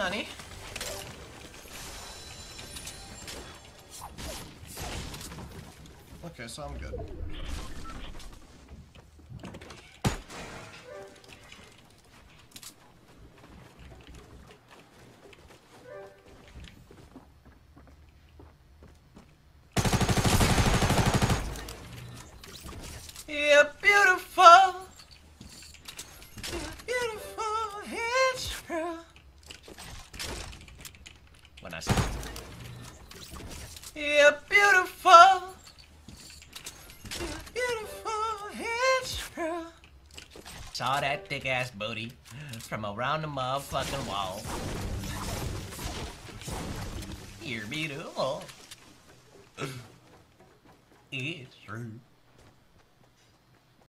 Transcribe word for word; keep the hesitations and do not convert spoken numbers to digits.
Nani? Okay, so I'm good. You're beautiful. You're beautiful. It's true. When I say you're beautiful. You're beautiful. It's true. Saw that thick ass booty from around the motherfucking wall. You're beautiful. It's true.